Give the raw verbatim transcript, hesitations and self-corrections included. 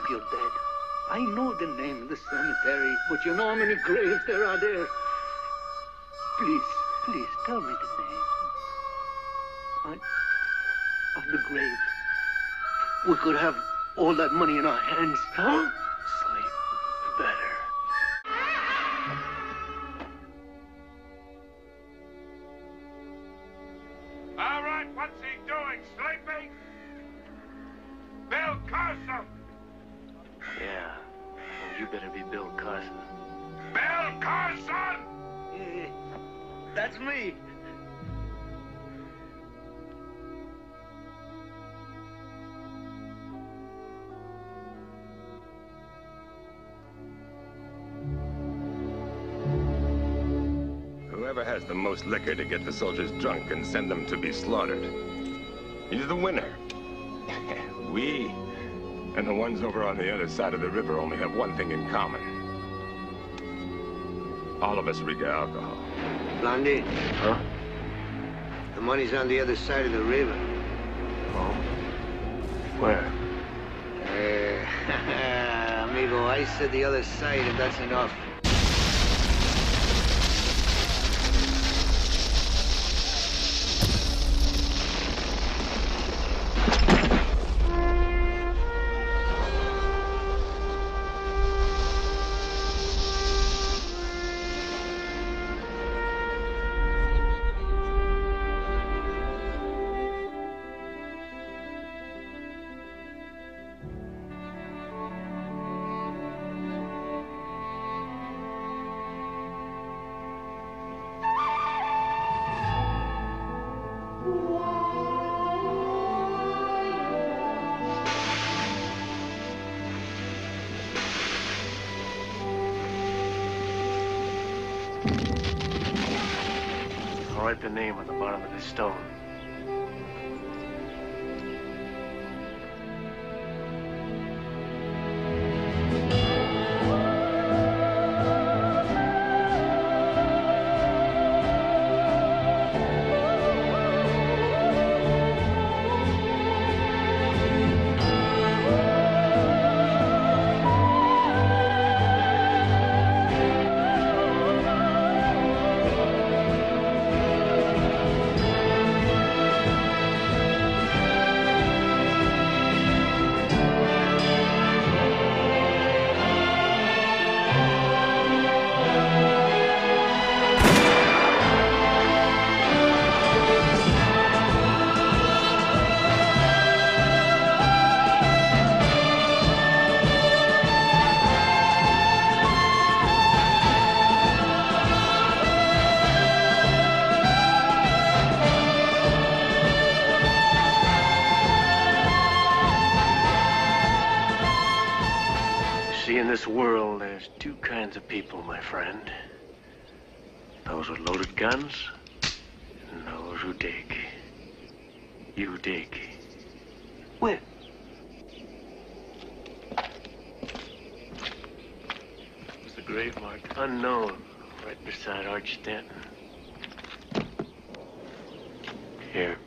you're dead. I know the name of the cemetery, but you know how many graves there are there. Please, please, tell me the name. I, of the grave. We could have all that money in our hands. Huh? Sleep better. All right, what's he doing? Sleeping? Bill Carson! Yeah. Well, you better be Bill Carson. Bill Carson! Yeah, that's me. Whoever has the most liquor to get the soldiers drunk and send them to be slaughtered, he's the winner. We and the ones over on the other side of the river only have one thing in common. All of us reek of alcohol. Blondie? Huh? The money's on the other side of the river. Oh? Where? Uh, amigo, I said the other side, and that's enough. I'll write the name on the bottom of this stone. See, in this world, there's two kinds of people, my friend. Those with loaded guns, and those who dig. You dig. Where? There's the grave marked unknown, right beside Arch Stanton. Here.